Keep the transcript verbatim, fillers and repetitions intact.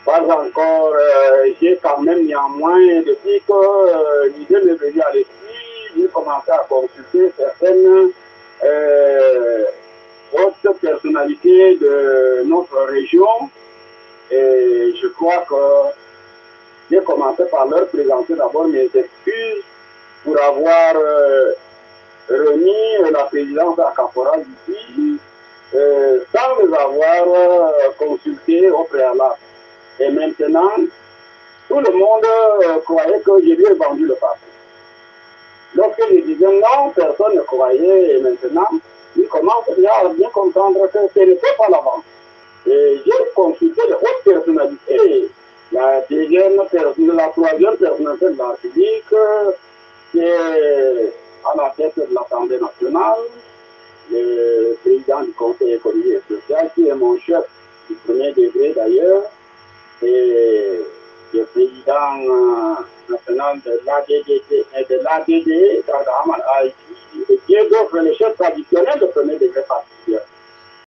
Pas encore, euh, j'ai quand même néanmoins, depuis que euh, l'idée m'est venue à l'esprit, j'ai commencé à consulter certaines euh, hautes personnalités de notre région et je crois que j'ai commencé par leur présenter d'abord mes excuses pour avoir euh, remis la présidence à Caporal ici euh, sans les avoir euh, consultés au préalable. Et maintenant, tout le monde euh, croyait que je lui ai vendu le parti. Lorsque je disais non, personne ne croyait et maintenant, ils commencent déjà à bien comprendre que ce n'était pas la vente. Et j'ai consulté les hautes personnalités, la deuxième personne, la troisième personnalité de la République, qui est à la tête de l'Assemblée nationale, le président du Conseil économique et social, qui est mon chef du premier degré d'ailleurs, et le président euh, national de l'A D D D et de l'A D D, Haïti, et qui est d'autres les chefs traditionnels de premier degré.